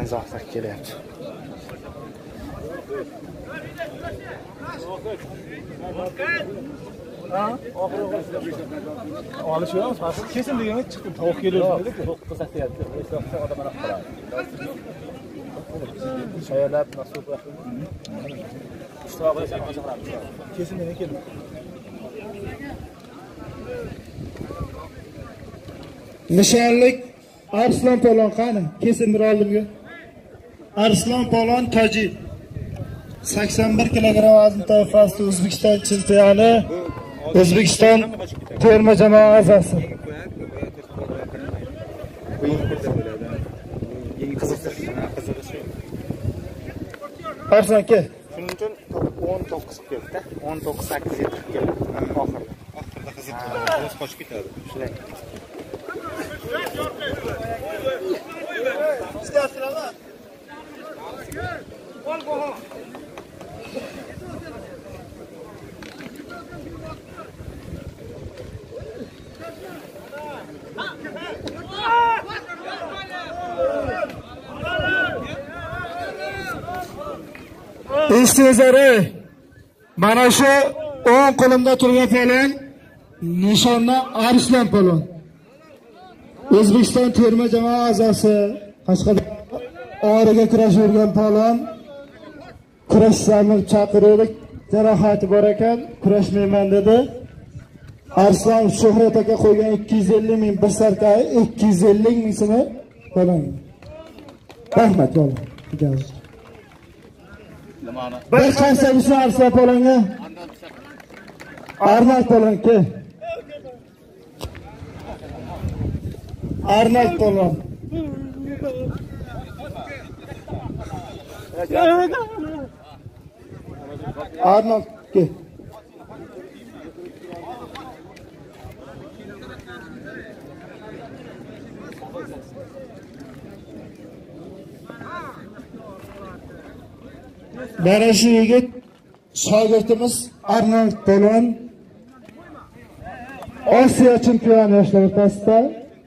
Zohir kelyapti. Olish yo'q, fasl kesin deganga chiqdim. Tovuq kelyapti. Tovuq ko'rsatyapti. O'sha odam aniq qiladi. Shayarlab nasib qiladi. Kesin degan keldi. Nishonlik Arslan Polon qani? Kesin bir oldimga. Arslan Polon Tojik 81 kg vazn toifasida O'zbekiston chempioni, O'zbekiston terma jamoa a'zosi. Arslan aka, Shuning uchun 19 keldi-da. 19-8 yetib keldi oxirida. Oxirida qiziq. O'z qochib ketadi. Shunday. İstizare mana shu o'ng qo'limda turgan polon nishonda Arslan Polon. O'zbekiston terma jamoa a'zosi, Qashqadaryo origa kurash yurgan polon. Kurashlarni chaqirdik, jarohati bor ekan, kurashmayman dedi. Arslan Shuhrat aka qo'ygan 250 ming bir sarkay 250 ming so'm polon. Rahmat polon. Bir qancha bo'lsa Arslan polonga? Arnold polon ke. Arnold polon. Arnold ke. Mana shu yigit shogirdimiz Arnold Polon Osiyo chempioni yoshlar o'rtasida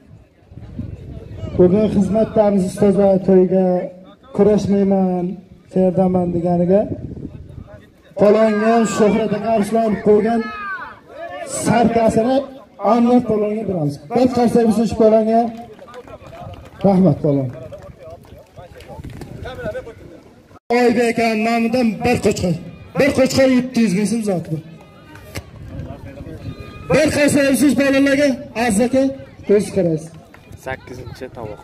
bugun xizmatlarimiz ustozlar to'yiga kurashmayman, serdaman deganiga Polonga Shuhrat aka Arslan qo'ygan sarkasini Arnold Polonga beramiz. Bir qarsak bo'lsin shu Polonga. Rahmat Polon. Oybek aka nomidan bir qo'chqor. Bir qo'chqor 700 ming so'm zot bu. Bir qaysarsiz bolalarga arzaka ko'z qaraysiz. 8-tovoq.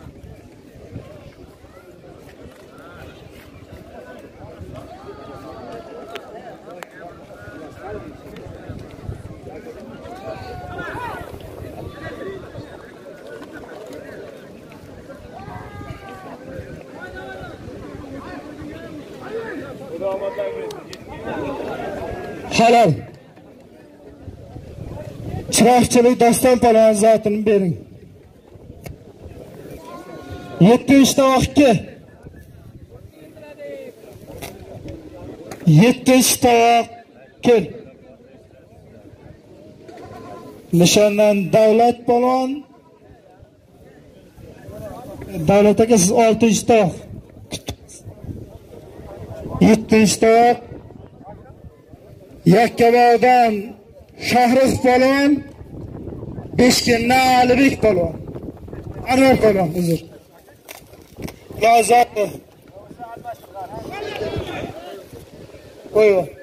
Halol. Chiroqchilik Doston Polon zotini bering. 7 tovoqqa. 7 tovoq kel. Nishondan Davlat Polon. Davlat aka siz 6 tovoq. 7 tovoq. Yakkabog'dan Shohrux Polon, Beshkindan Alibek Polon. Anvar Polon, uzr. Lozat. Qo'ying.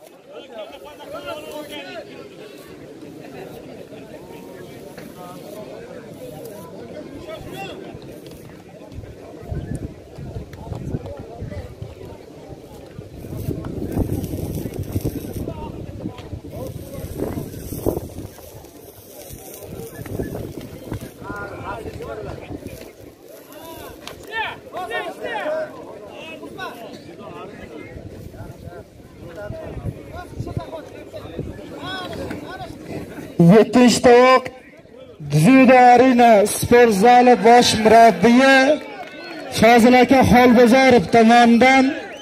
Yettinchi tovoq Dzyudo Arena sport zali bosh murabbiyi Fozil aka Xolbozorov tomonidan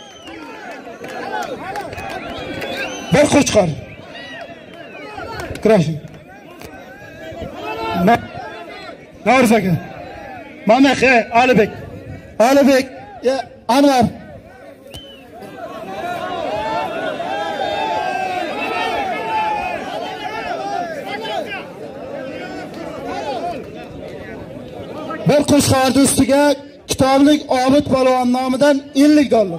bir qo'chqor. Kurash. Navro'z aka. Mamaqi Alibek. Anvar. Bir qo'shqorni ustiga kitoblik Obid Polvon nomidan $50.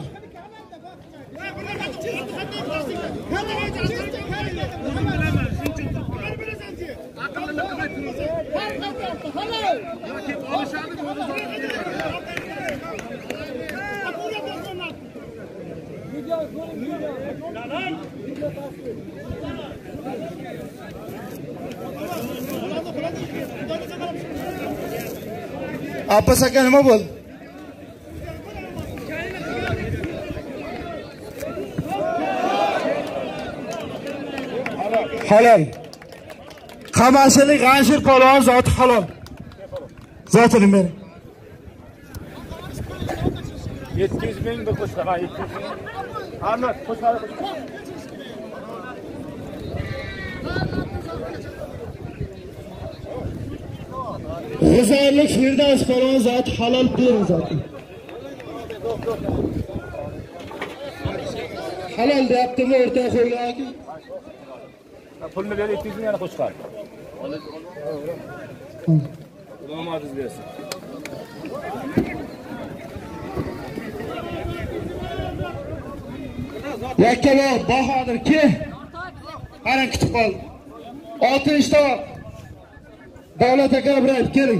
Abbas aka nima bo'ldi? Halol. Qamashilik G'anshir Polvon zoti halol. Zotini bering. 700 ming bir qo'shqa, 700 ming. Hamma qo'shqari. G'uzorlik Firdavs Polvon zoti halol bering zoti. Halol deyaptimi o'rtoq qo'ygan? Pulni ber, 700 ming yana qo'shqari. Xudo aziz bersin. Yakkalo Bahodir ke. Qara kutib qol. 6-ta Davlat aka bilan keling.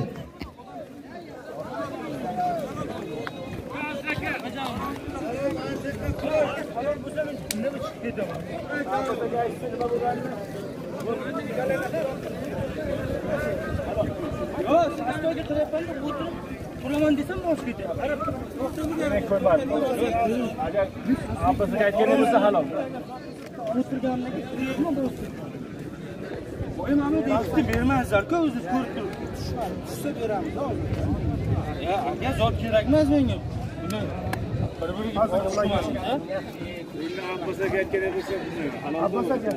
Pulaman desam bosh ketyapti. Agar opasiga aytgan bo'lsa halol. O'tirganimda nima bo'lsa. Voy mana deyishdi bermazlar-ku, o'zingiz ko'rib turibsiz. Tushsa beramiz. Ya zot kerak emas menga. Buni bir-biriga qo'shilmasin-da. Endi opasiga aytgan bo'lsa halol. Opasiga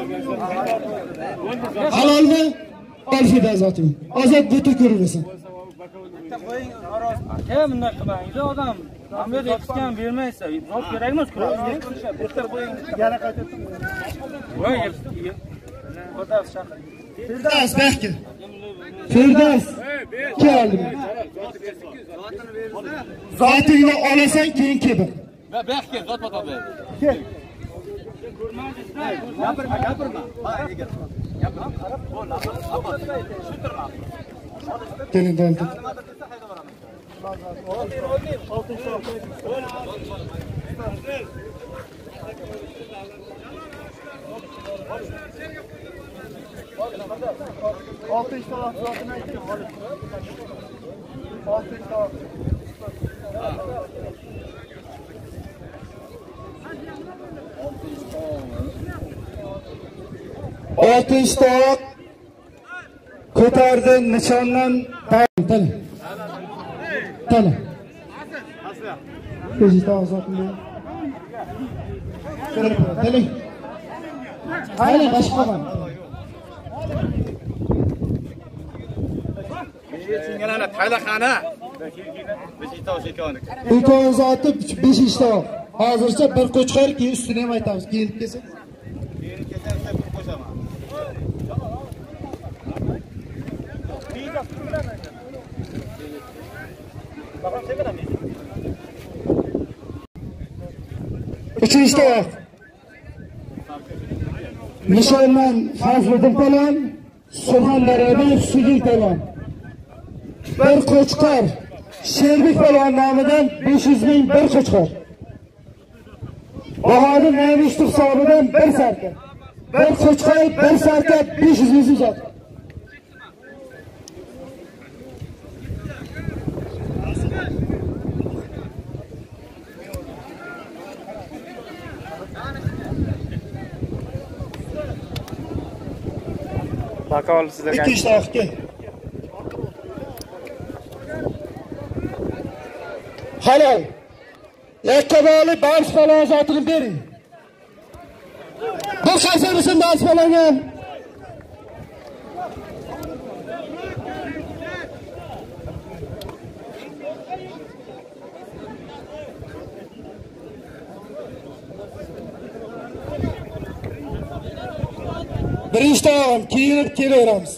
halol. Halolmi? Alfida zoting. Ozod buti ko'raversin. Qo'ying aroz. Aka bunday qilmang. Odam Ahmet ekisgan bermaysa, zot kerak emas kurab. O'tir qo'ying. Yana qaytadim. Voy, Xudo's shaqir. Firdavs Bekir. Firdavs. Keldim. Zotingni olasan keyin kelib. Bekir zot patob ber. Kel. Gapirma. Ha, ega. Gapirma. Qarab, bo'l. Shu turma. Keling bo'ldi. Oltinchi ko'tardi nishondan tal. Beshi tovoq zotni. Keling. Hayli boshqa ham. Singalana taylaxana. Beshi tovoq shekoni. Ikon zoti 5 tovoq. Hozircha bir qo'chqar keyin ustini ham aytamiz. Kelib kelsa. Keyin kelsa bir qo'shaman. Uchinchi tovoq. Nishondan Fazliddin Polvon, Surxondaryodan Sudin Polvon. Bir qo'chqar Sherbek Polvon nomidan 500 ming bir qo'chqar. Bahodir Naymishov hisobidan bir sarka. Bir qo'chqar, bir sarka 500 ming zot. Bakol sizlarga. Ikkinchi tovoqqa. Halol. Yakkaboli Bams Polvon zotini bering. Bu qasamsin Bams Polvonga. Birinchi taom kiyinib kelaveramiz.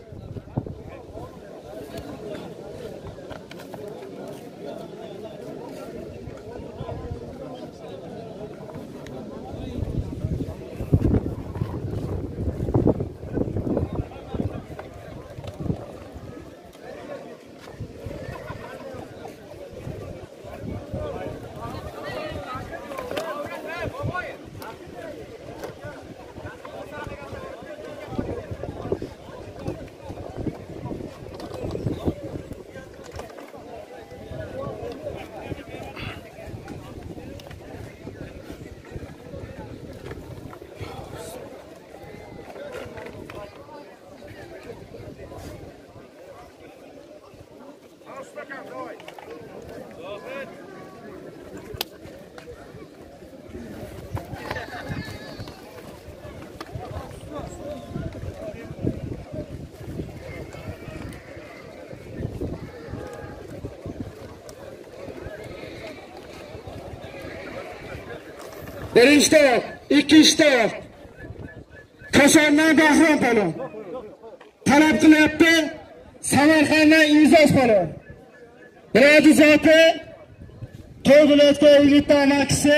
Birinchi taom, ikkinchi taom. Koshondan Bahrom palon. Talab qilyapti Samarqanddan Izoz palon. Biradi zoti to'g'rilikka yigitlar amakisi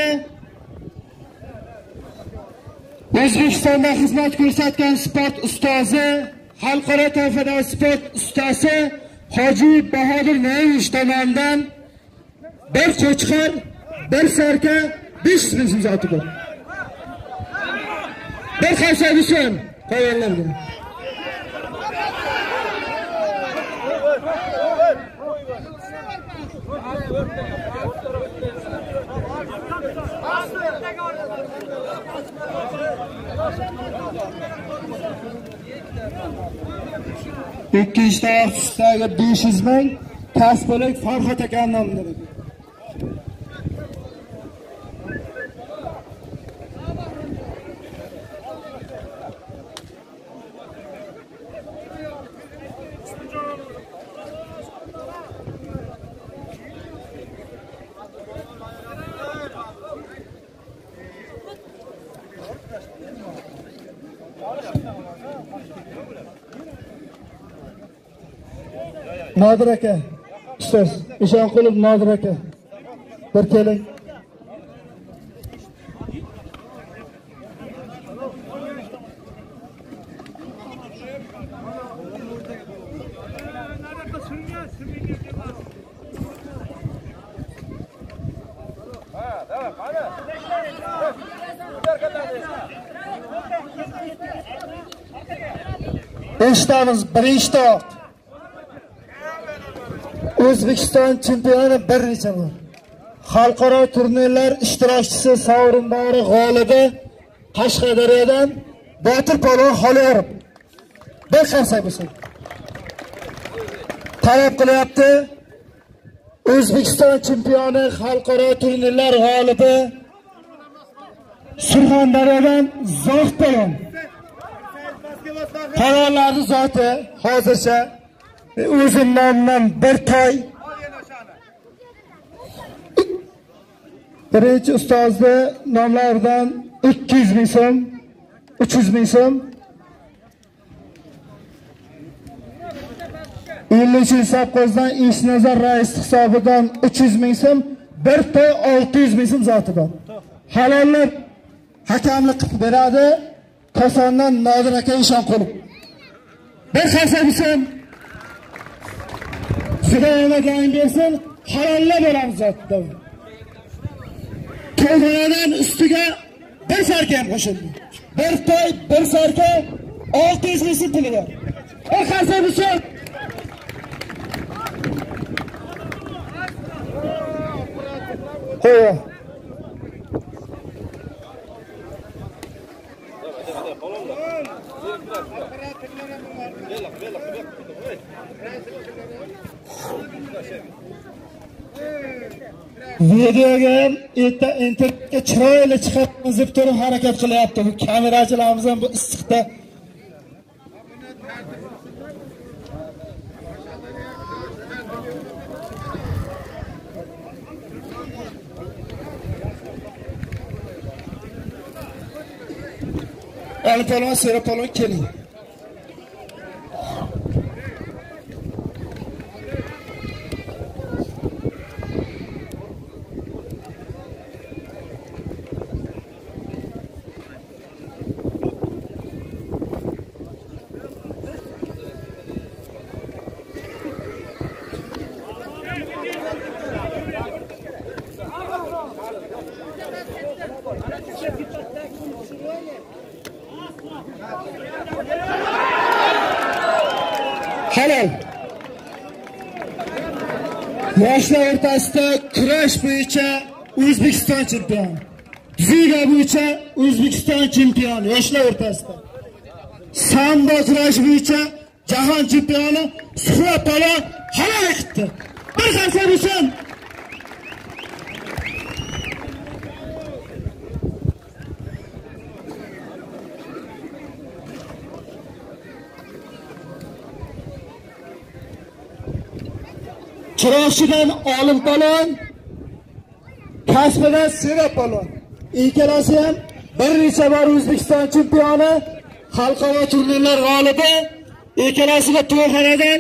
O'zbekistonda xizmat ko'rsatgan sport ustozi, xalqaro toifadagi sport ustasi Hoji Bahodir Naimoviy tomonidan bir qo'chqor, bir sarka 5 ming so'm zoti bor. Bir qancha bo'lsin qo'yganlarga. İkinci tarafdagi 500 ming kasbolik Farhod aka nomidan. Nodir aka, ustoz, Ishonqulov Nodir aka. Bir keling. Eshitamiz, birinchi taom. O'zbekiston chempioni bir necha bor. Xalqaro turnirlar ishtirokchisi, sovrindori, g'olibi Qashqadaryodan Botir polvon Xoliyorov. Bir qarsak bo'lsin. Talab qilyapti O'zbekiston chempioni, xalqaro turnirlar g'olibi Surxondaryodan Zohid polvon. Qarorlarni zoti hozircha o'zimdan bir toy. Birinchi ustozni nomlaridan 200 ming so'm, 300 ming so'm. 50 safqozdan Eshnazar rais hisobidan 300 ming so'm, bir toy 600 ming so'm zotidan. Halollik hakamlik qilib beradi Kosondan Nodir aka Ishonqulov. Bir qarsak bo'lsin. Xudodan bersin, halollab olamiz zotda. To'g'ridan ustiga bir sarka ham qo'shildi. Bir toy, bir sarka 600 ming so'm puli bor. O qarsak bo'lsin. Qo'y. Videoga internetga chiroyli chiqib deb turib harakat qilyapti. Bu kamerachilarimiz ham bu issiqda Ali polvon, Sera polvon keling. Halol. Yoshlar o'rtasida kurash bo'yicha O'zbekiston chempioni. Dzyudo bo'yicha O'zbekiston chempioni yoshlar o'rtasida. Sambo kurash bo'yicha jahon chempioni Suhrat polvon halol etdi. Bir qarsa bo'lsin. Chiroqchidan Olim polvon, Kasbidan Sera polvon. Ikkalasi ham bir necha bor O'zbekiston chempioni, xalqaro turnirlar g'olibi. Ikkalasiga to'yxonadan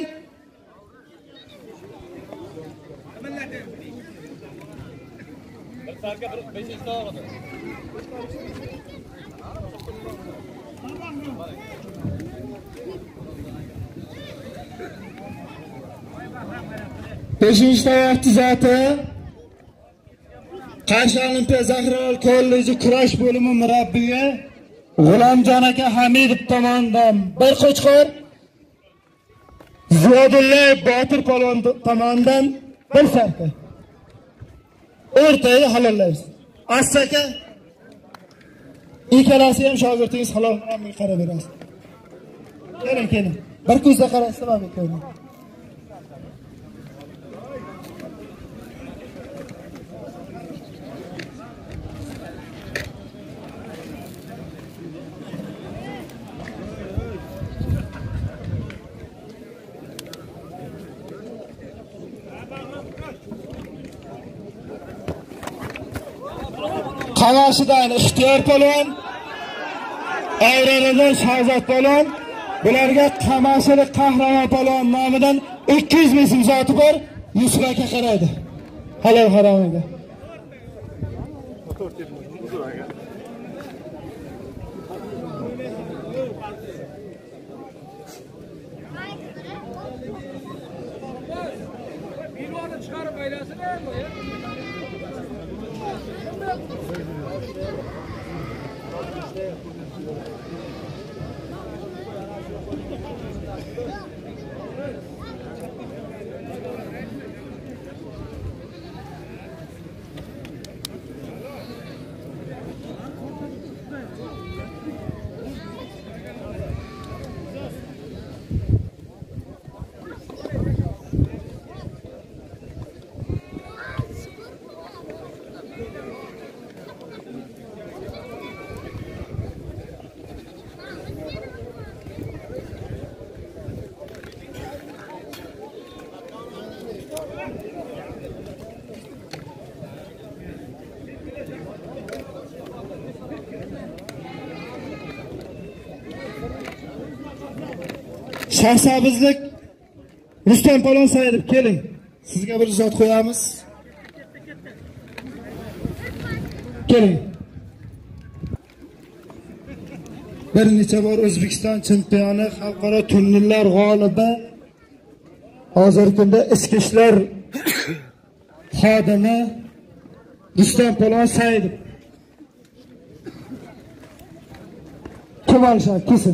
beshinchi tovoq tizati Qarshi Olimpiya Zahirol kolleji kurash bo'limi murabbiyi G'ulomjon aka Hamidov tomonidan bir qo'chqor, Ziyodulla Botir polvon tomonidan bir sarka. O'rtaga halollaymiz. Aka, ikkalasi ham shogirdingiz halol qarab berasiz. Keling. Bir ko'zda qarasa bo'ladi ekan. Qavashidan Ixtiyor polvon, Ayranadan Shahzod polvon, bularga Qamashilik Qahramon polvon nomidan 200 ming so'm zoti bor. Yusuf aka qaraydi. Halol haromiga. Shahsabizlik Rustam polvon Saidov, keling. Sizga bir zot qo'yamiz. Keling. Bir necha bor O'zbekiston chempioni, xalqaro turnirlar g'olibi, hozirgi kunda ichki ishlar xodimi Rustam polvon Saidov. Kim olishadi? Kesin.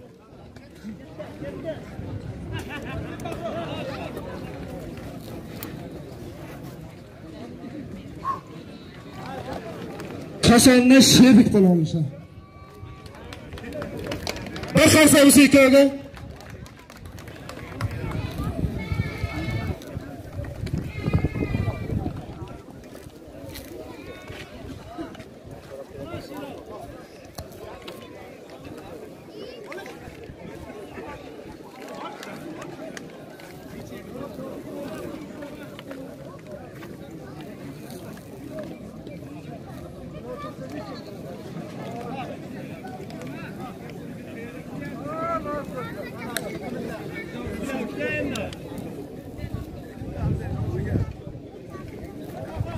Qashonda Shebik polvoncha. Bir qarsa usiga.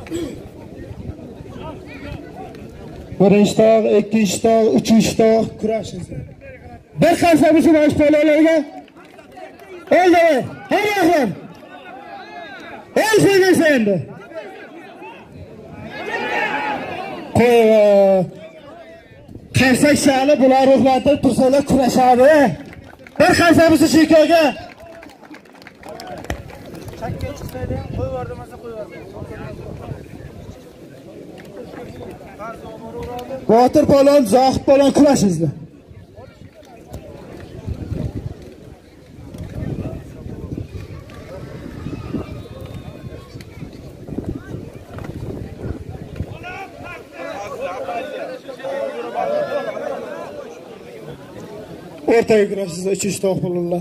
Birinchi tog', ikkinchi tog', uchinchi tog' kurashimiz. Bir qarsa bu bosh palalarga. Oldi. Har yaxon. El qo'ymaysan endi. Qo'y. Qarsak shali bular ruhlantirib tursalar kurashadi. Bir qarsa bu shikoga. Chakka chiqsaydi ham qo'yib demasa qo'yib. Botir polon, Zohid polon kurashingizlar. O'rtaga kurashingizlar, 3 tog' polonlar.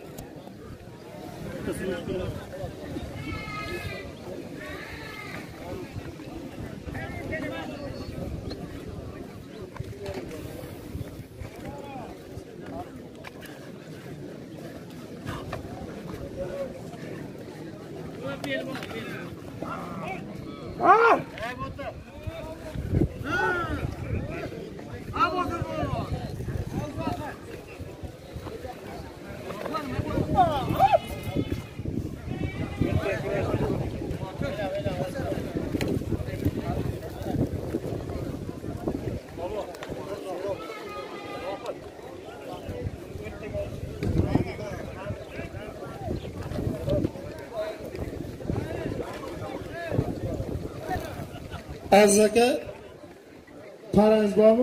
Aziz aka, parangiz bormi?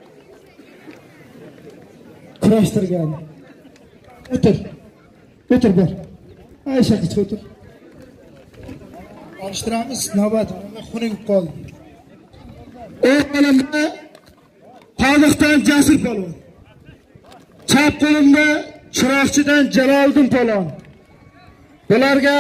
Kurashtirgan. O'tir. O'tir bir. Aysha qiz o'tir. Alishtiramiz, navbat xunuk qoldi. O'ng qo'limda Qo'liqdan Jasur polvon. Chap qo'limda Chiroqchidan Jaloliddin polvon. Bularga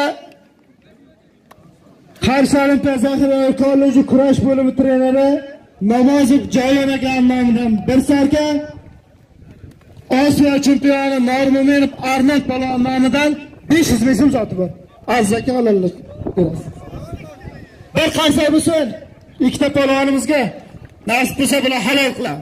Qarshi Olimpiya zaxira kolleji kurash bo'limi treneri Namozov Joyon aka nomidan bir sarka, Osiyo chempioni Normuminov Arnold polvon nomidan 500 ming so'm sotib bor. Aziz aka olaylik. Bir qarsa bo'lsin, ikkita polvonimizga nasib bo'lsa bular halol qilamiz.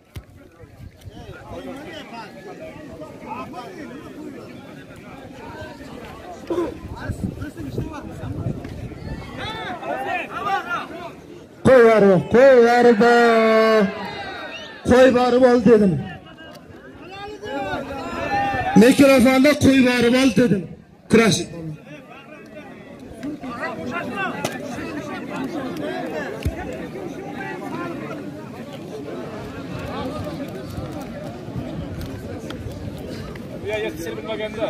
Qo'y borib ol dedim. Mikrofonda qo'y borib ol dedim. Kurash. Ya yetişir bilmaganda.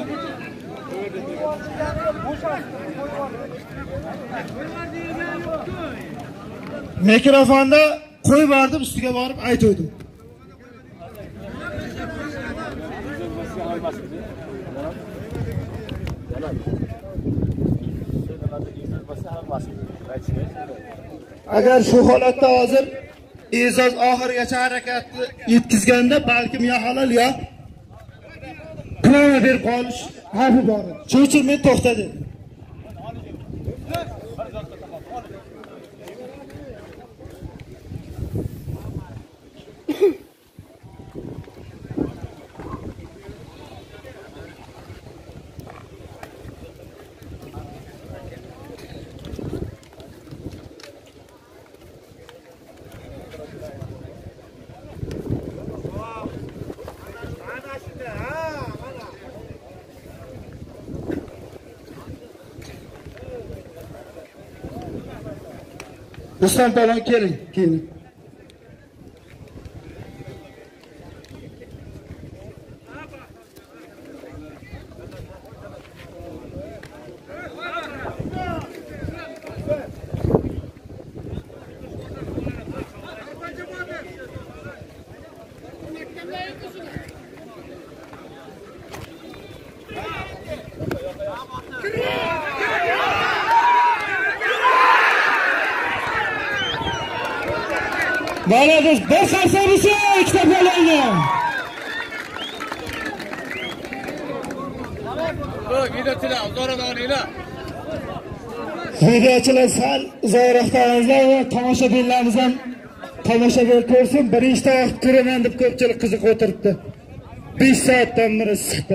Mikrofonda qo'y bordim, ustiga borib aytdim. Agar shu holatda hozir E'zoz oxirigacha harakatni yetkazganda balkim ya halol ya plana berib qolish xavfi bor. Shuning uchun men to'xtadim. Ruslan polvon keling, keling. Mana biz bir qarsa bo'lsa, ikkita polvonga. Video tila, zo'rada olinglar. Videochilar sal uzoqroqdagizlar va tomoshabinlarimiz ham tomosha ko'rsin. Birinchi vaqt ko'raman deb ko'pchilik qiziqib o'tiribdi. 5 soatdan beri issiqda.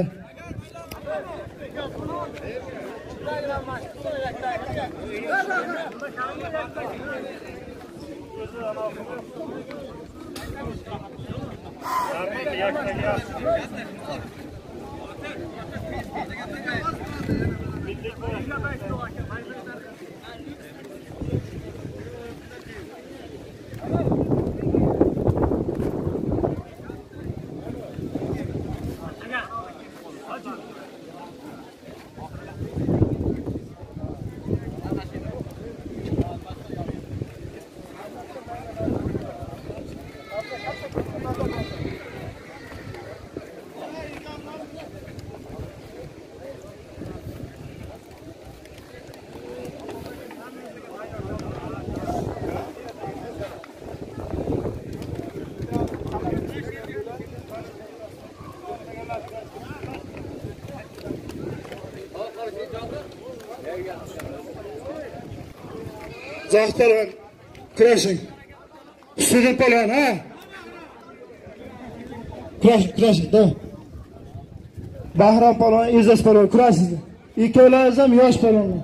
Zohid polvon, kurashing. Sudin polvon, ha? Kurashing, da. Bahrom polvon, Izos polvon, kurashsiz. Ikkovlaringiz ham yosh polvonlar.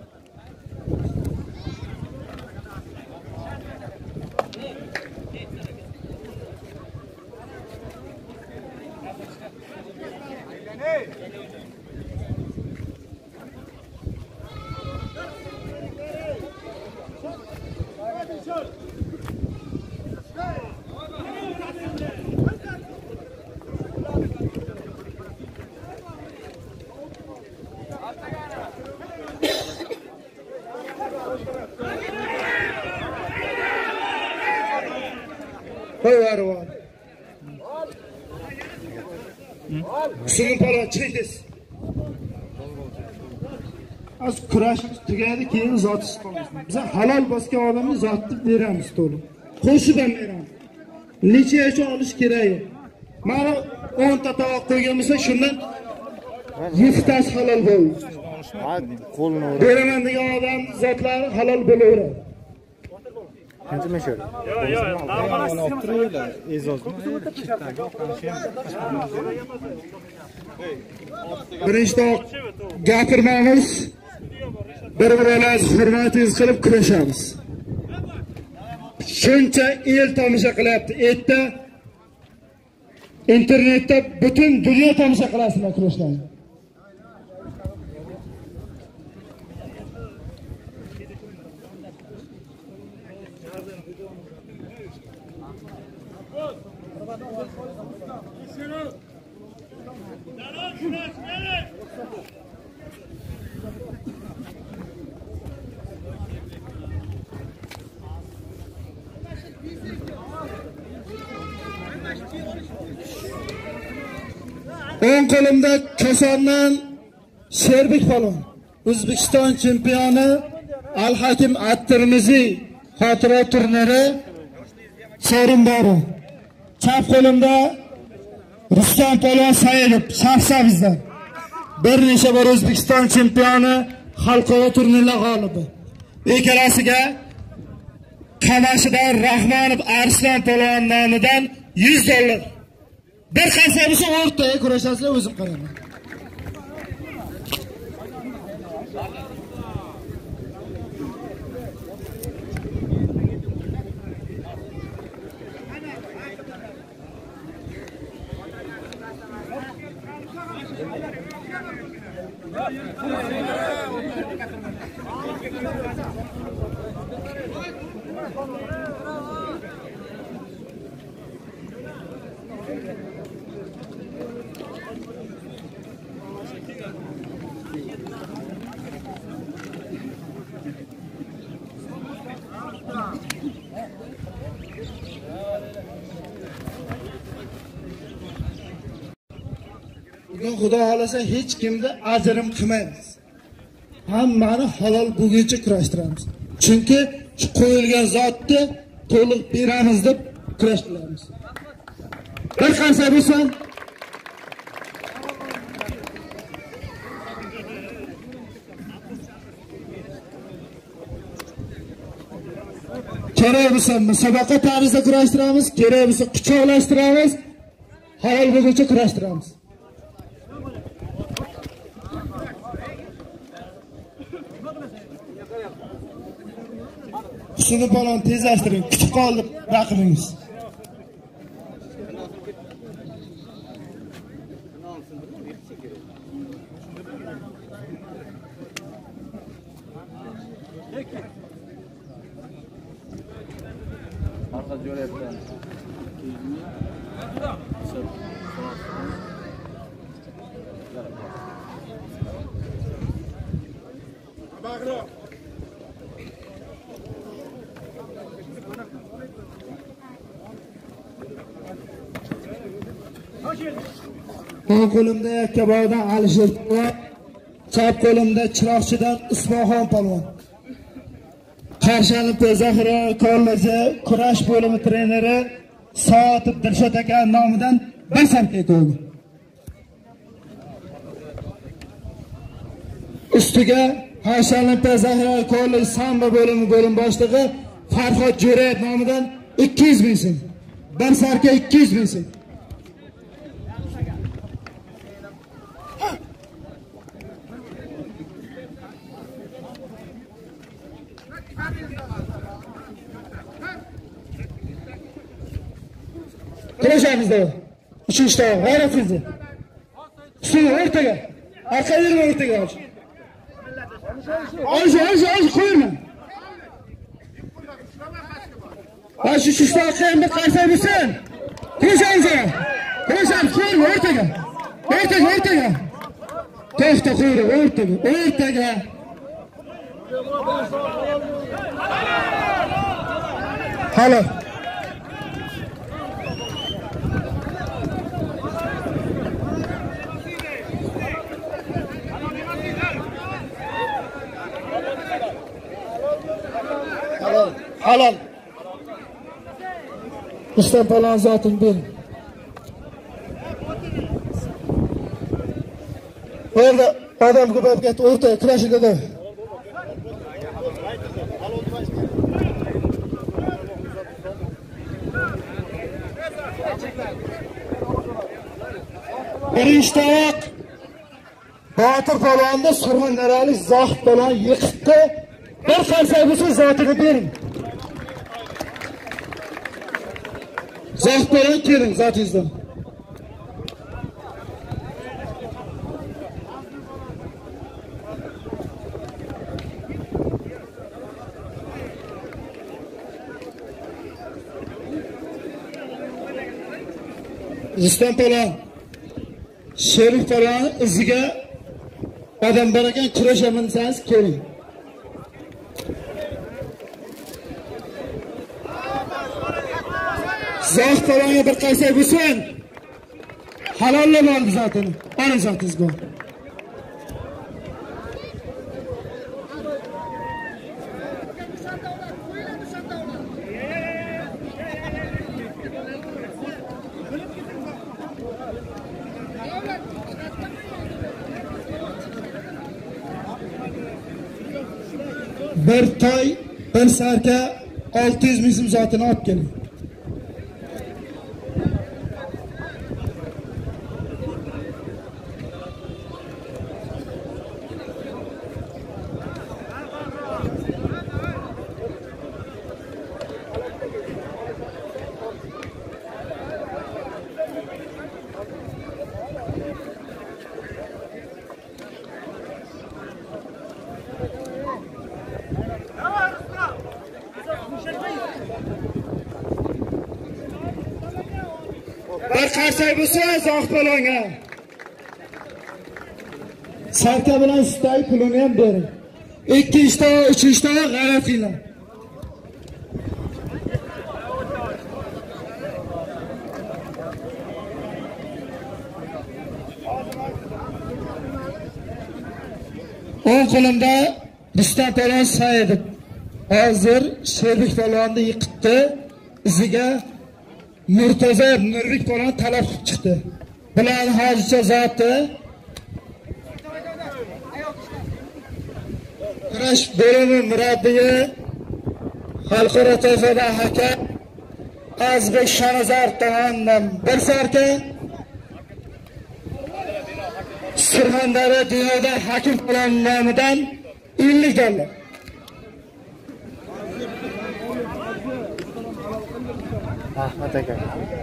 Var. Sudin polvon, chiqingiz. Az kurashimiz tugadi, keyin zotisiz qolamiz. Biz halol bosgan odamni zotni beramiz to'liq. Qo'shib ham beramiz. Necha yoshga olish kerak? Mana 10 ta tovoq qo'ygan bo'lsa, shundan 7 tasi halol bo'ldi. Qo'lni urib. Beraman degan odam zotlari halol bo'laveradi. Qancha shor? Birinchi tovoq gapirmaymiz. Bir-birimiz hurmatingiz qilib kurashamiz. Shuncha el tomosha qilyapti. Erta internetda butun dunyo tomosha qilasizlar kurashlarni. O'ng qo'limda Kosondan Sherbek polvon, O'zbekiston chempioni Al-Hakim At-Tirmiziy xotira turniri sovrindori. Chap qo'limda Rustam polvon Saidov, Shahsabizdan. Bir necha bor O'zbekiston chempioni, xalqaro turnirlar g'olibi. Ikkalasiga Qamashidan Rahmonov Arslan polvon nomidan $100. Bir qancha bo'lsa o'rtaga kurashasizlar, o'zim qaraman. Bugun Xudo xolasa hech kimni ajrim qilmaymiz. Hammani halol bo'lguncha kurashtiramiz. Chunki qo'yilgan zotni to'liq beramiz deb kurash qilamiz. Bir qancha bo'lsa kerak bo'lsa musobaqa tarzida kurashtiramiz, kerak bo'lsa quchoqlashtiramiz, halol bo'lguncha kurashtiramiz. Shuni bilan tezlashtiring, kuch qoldi raqibingiz. Arka jo'rayapti. O'ng qo'limda Yakkaboydan Alisher polvon, chap qo'limda Chiroqchidan Usmonxon polvon. Qarshi zaxira kolleji kurash bo'limi treneri Soatov Dilshod aka nomidan basarka qo'ydi. Ustiga Qarshi zaxira kolleji samba bo'limi bo'lim boshlig'i Farhod Jo'rayev nomidan 200 ming so'm. Basarka 200 ming so'm. Kurashamiz-da. Uchishda g'ayratingizni. Ustini o'rtaga. Arqa yerga o'rtaga ol. Ol, qo'yma. Ash uchishda qanday qarsa bo'lsin. Kurashamiz. Qo'yma o'rtaga. O'rtaga. To'xta qo'ydi o'rtaga. Halol. Halol. Rustam polvon zoting ber. Orada odam ko'payib ketdi, o'rtaga kurashida. Birinchi Botir polvonni Surxondaryolik Zohid polvon yiqitdi. Bir qarsa bo'lsa zotiga bering. Zohid polvon keling zotingizdan. Rustam polvon Sherif polvon iziga odam bor ekan, kurashaman desangiz keling. Zohid polvonga bir qaysa bo'lsin. Halollab oldi zotini. Ana zotingiz bor. Bir toy, bir sarka 600 ming so'm zotini olib keling. Bir qarsak bo'lsa Zohid polvonga. Sarka bilan ustay pulini ham bering. 2 3 g'alati qilinglar. O'ng qo'limda Rustam polvon Saidov. Hozir Sherbek polvonni yiqitdi. Iziga Murtaza Nurbek polvon talab qilib chiqdi. Bilan hozircha zoti kurash bo'limi murabbiyi xalqaro toifada hakam Azbek Shanazar tomonidan 1 sarka. Surxondaryo dunyoda hakim nomidan 50 dollar. Ahmad aka.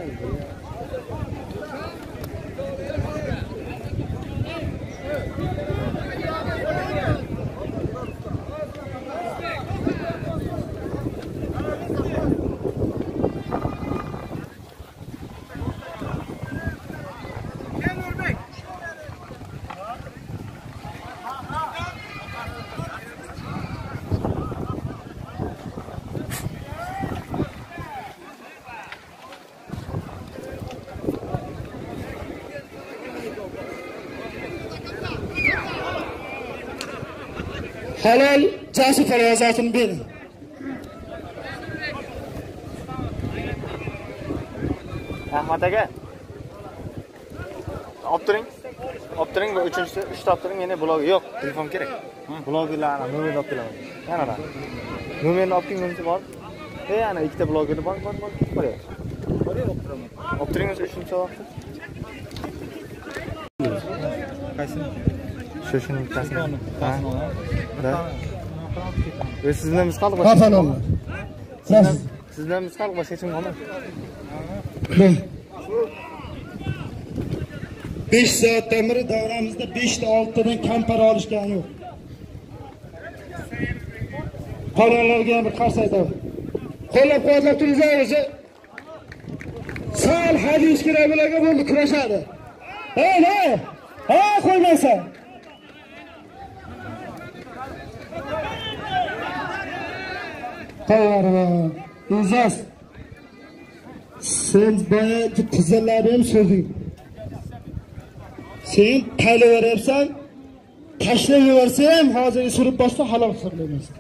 Halal casi parvazatını verin. Ahmad aka. Optiring. Optiring va 3-chi 3 optiring meni blog yo'q, telefon kerak. Bloglarni nomerni olib kelaman. Yana. Nomerni olib kelguncha bor. Ana ikkita blogeri bor, qo'yapti. Optiring 3-chi vaqti. Qaysi? Şuşunun tasını. Da. Ve sizden biz kaldık başka. Kapan olma. Sizden biz kaldık başka kim kaldı? 5 saatdan beri davramızda 5'te 6'dan kam para alışkan yok. Paralarga bir qarsaydi. Qo'llab quvvatlab turinglar. Sal hadis kirabilarga bo'ldi kurashadi. Hey! Ha, qo'ymaysan. Tayyormi? İzaz. Sen bana qizlarni so'zing. Sen taylaversan, tashlayversan, hozir surib boshqa halol hisoblaymiz.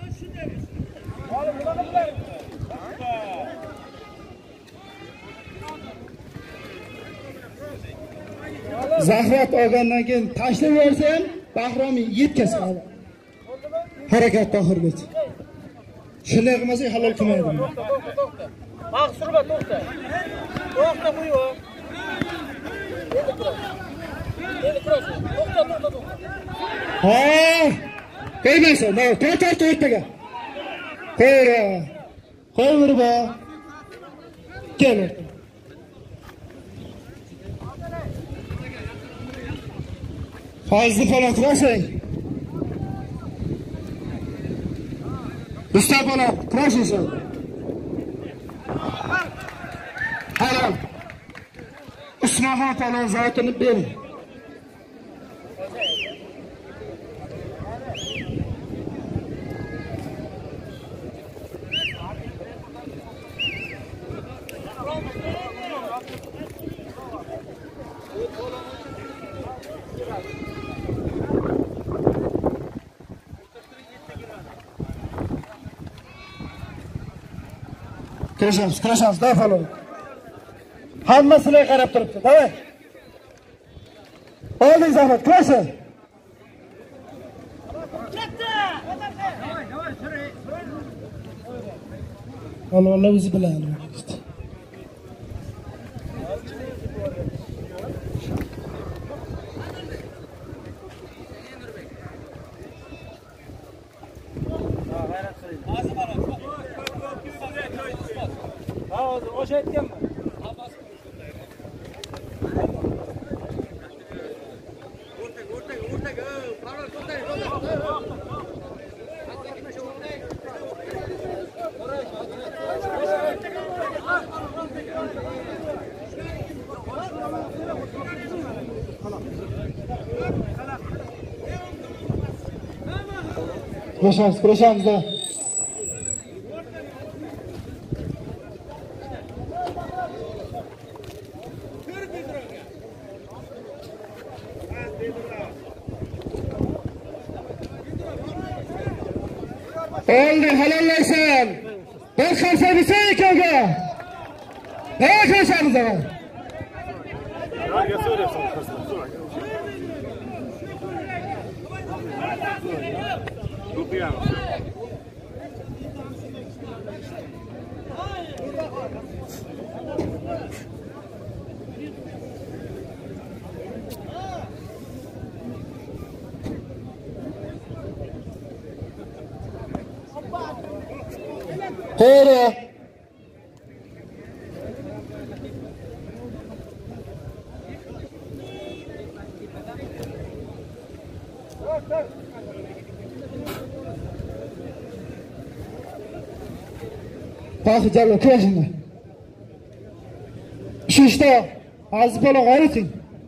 Zahrat olgandan keyin tashlayversan, Bahromi yetkazadi. Harakat Tohirgacha. Shunday qilmasak halol qilmaydi. Baq surba to'xta. To'xta qo'yib. Endi cross. To'xta. Ha! Qo'ymaysan, to'xta o'rtaga. Qo'yver ba. Kel. Fazla falan kurasang. Usta falan kurasang. Haram. Usmonxon falan zotini bering. Kirashamiz, da falan. Hamma sizlarga qarab turibdi, davay. Olding zahmat, kirashin. Allah o'zi biladi. O'sha aytganman. O'rtaga. Parol Kurashamiz da. Oldu, helalleşen. Ben karşımıza ikavga. Ne karşımıza var? To'g'ri. Paxıcarlar kurashinglar. Shu ishda hozir bola g'ayrating.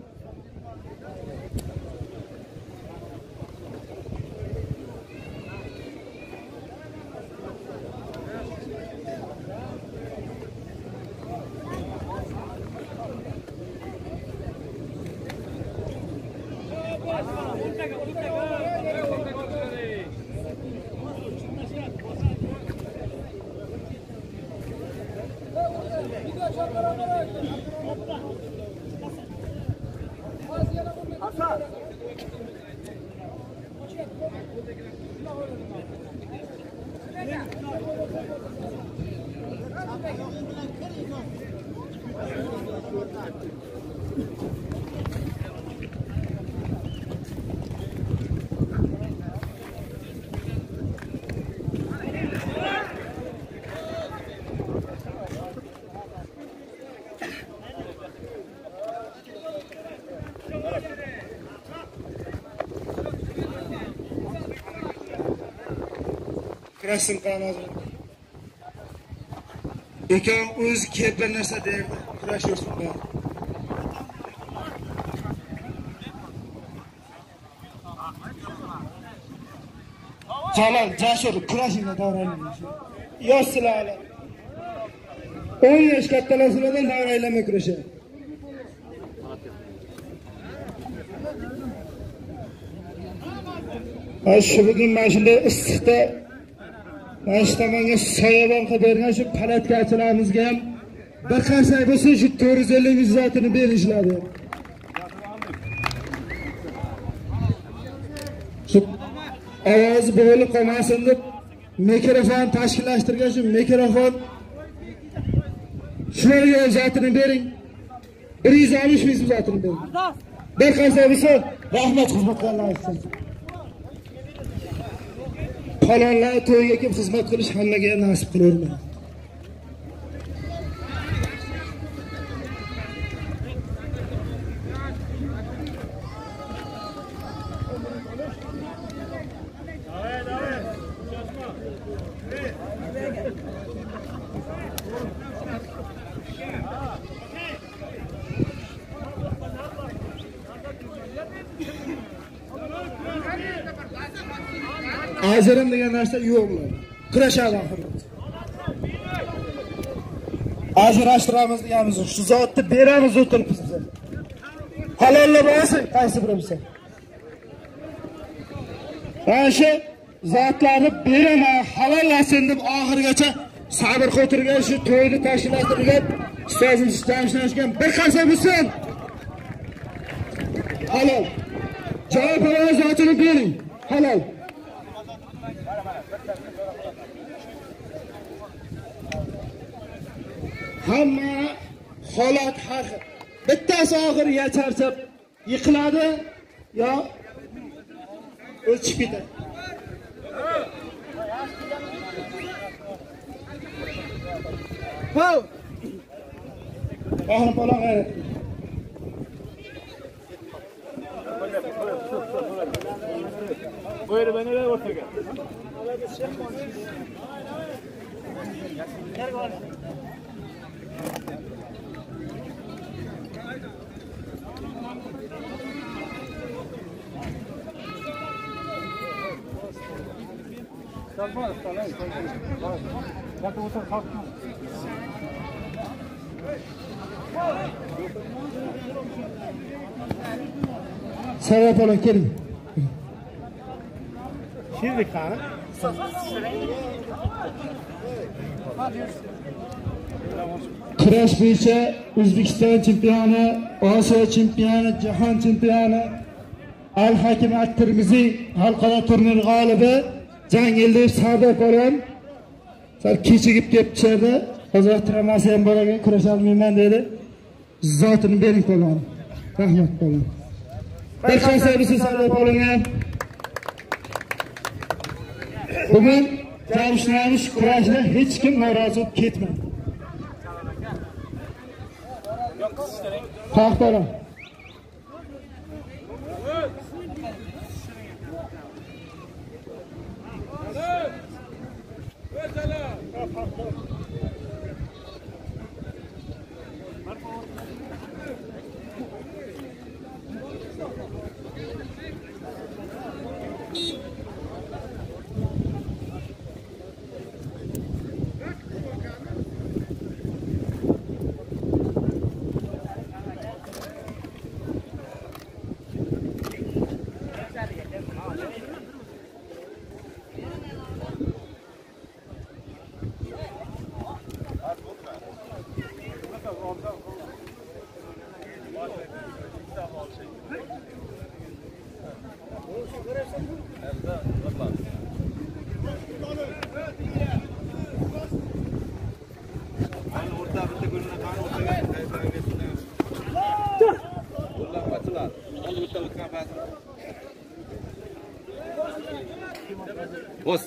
Kurashsin qanozim. Ekan o'zi kelib bir narsa derdi. Kurashursin bari. Jalol, Jasur kurashinglar davralangan. Yoshlar. 10 yosh kattalardan davralanma kurashadi. Shu bugun mana shunday issiqda mana shu tomonga soyabon qilib bergan shu palatkachilarimizga ham bir qancha bo'lsa shu 450 ming zotini berishadi. Shu ovoz bo'lib qolmasin deb mikrofon tashkillashtirgan shu mikrofon shularga zotini bering. 160 ming zotini bering. Bir qancha bo'lsa rahmat xizmat qilasizlar. Falonlar to'yga kelib xizmat qilish hammaga nasib qilavermaydi. Azirim degan narsa yo'q bo'ladi. Kurashadi oxirida. Ajrashtiramiz deganimiz shu zotni beramiz o'tiribmiz biz. Halollab olsin qaysi birimiz. Mana shu zotlarni beraman, halollasin deb oxirgacha sabr qo'tirgan shu to'yni tashkillashtirgan ustozimiz jamshlanishgan bir qancha bo'lsin. Halol. Javob ovozini bering. Halol. Hamma holat har xil. Bittasi oxiri ya charchab yiqiladi yo o'chib ketadi. Ho! Oxiri bola g'ayrat. Buyur beni de ortaya. Sebep olun gelin. Şimdi kan. Kurash bo'yicha O'zbekiston chempioni, Osiyo chempioni, Jahon chempioni Al-Hakim At-Tirmiziy xalqaro turnir g'olibi Jangildiyev Sardor polvon sal kechigib kelibdi. Hozir tramasi ham bor ekan, kurasha olmayman dedi. Zotini bering polvon. Rahmat polvon. Bir qancha bo'lsa Sardor polvonga bugun Javshnamiz kurashda hech kim norozi bo'lib ketmadi. Paxtalar. Boss.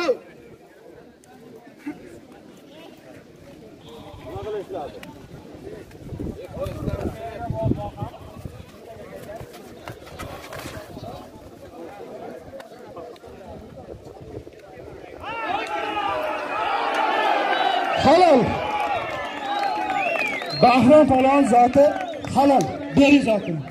Halol. Bahrom falon zoti halol. Bering zotini.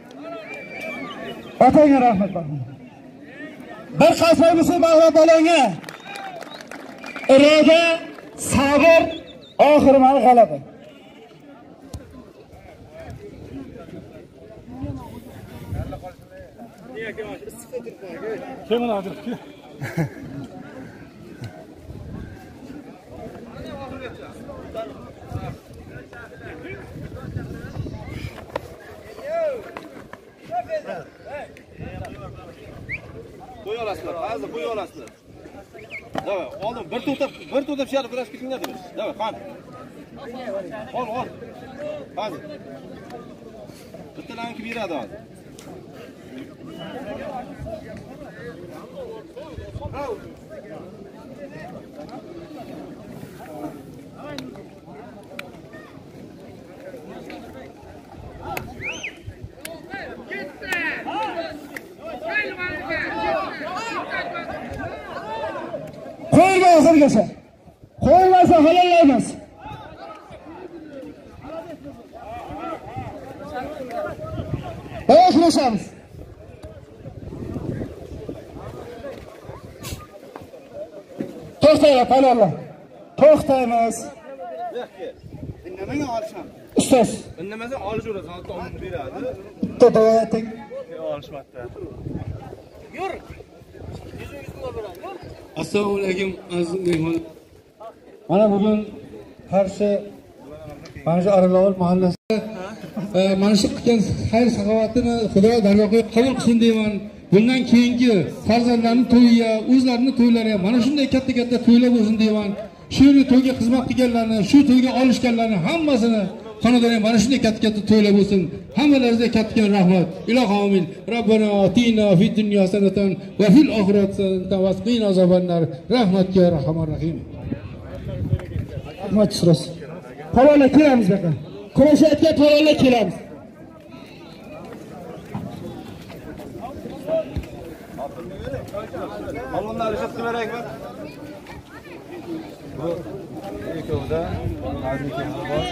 Otaga rahmat Bahrom. Bir qasamizni Bahrom falonga. Iroda, sabr, oxiri mana g'alaba. Kim unadir? Qo'y olasizlar, hozir qo'y olasizlar. Davay, oldin bir to'xtab sharif kurash ketinglar deb. Davay, qani. Ol. Hozir. Bittalarni kim beradi hozir? Qo'yga oxirgacha. Qo'ymasa halollaymiz. Boshlaymiz. To'xtaylar, palonlar. To'xtaymiz. Indamang olisham. Ustoz. Indamasa olishaverasiz, hozir tomni beradi. To'xtating. Olishmadi. Yur. Assalomu alaykum aziz mehmon. Mana bugun qarshi mana shu Aralov mahallasi Mana shu qilgan xayr saxovatini Xudo dargohiga qabul qilsin deyman. Bundan keyingi farzandlarning to'yiga, o'zlarining to'ylariga mana shunday katta to'ylar bo'lsin deyman. Shu to'yga xizmat qilganlarni, shu to'yga olishganlarni hammasini xonadonga mana shunday katta to'ylar bo'lsin. Hammalaringizga katta rahmat. Ilohi amin. Robbana atina fid dunya hasanatan va fil oxirati hasanatan va qina azobannar. Rahmatga ya rahmanir rahim. rahmat so'rasiz. Palonlar kelamiz baqa. Kurashayotgan palonlar kelamiz. Palonlar ishlat kerakmi? Bu ikkovda, hozir ikkovda bor.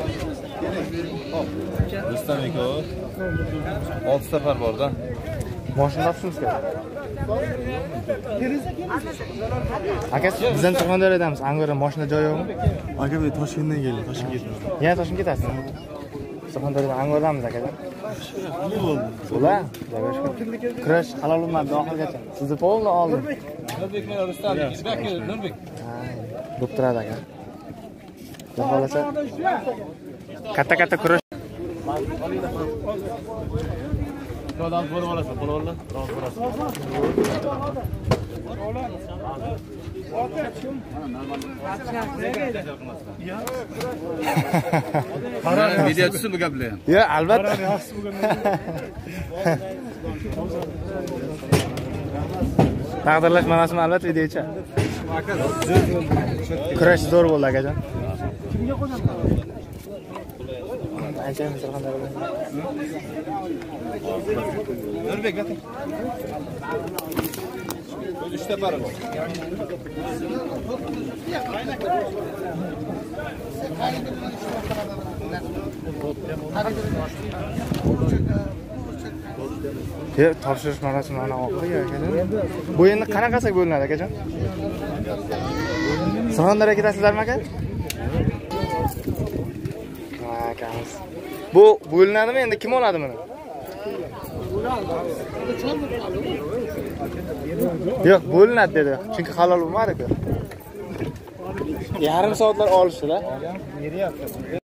Rustam ikkovi. 6 safar borda. Mashina topishimiz kerak. Aka, bizdan Surxondaryodamiz. Angora mashina joyi yo'qmi? Aka, men Toshkentdan keldim. Toshkentga ketdim. Yana Toshkentga ketasiz. Surxondaryodan Angordamiz akadan. Nima bo'ldi? Ular, kurash halol bo'lmadi oxirigacha. Sizni polni oldim. Nurbek men Rustam, Nurbek. Bo'p turadi aka. Xudo xolasa katta kurash. Qo'ldan bo'lib olasan, polvonlar. Qara video tushsin bu gaplar ham. Yo, albatta. Taqdirlash marosimi albatta videocha. Kurash zo'r bo'ldi akajon. Anchayam Surxondaryo. Nurbek gating. O'zi 3 ta bor. Topshirish marosimi ana oxiriga akajon. Bu endi qanaqasiga bo'linadi akajon? Surxondaryoga ketasizlarmi aka? Ha, akamiz. Bu bo'linadimi endi kim oladi buni? Yo'q, bo'linadi dedi. Chunki halol bo'lmadi-ku. Yarim soatlar olishdi-da.